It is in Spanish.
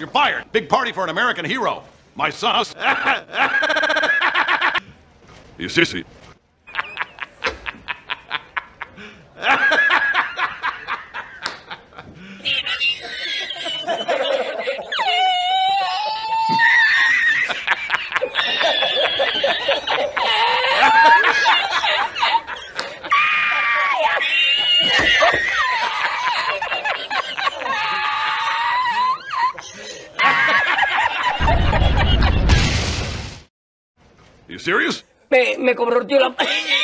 You're fired. Big party for an American hero. My son. You sissy. You serious? Me cobró el tío la...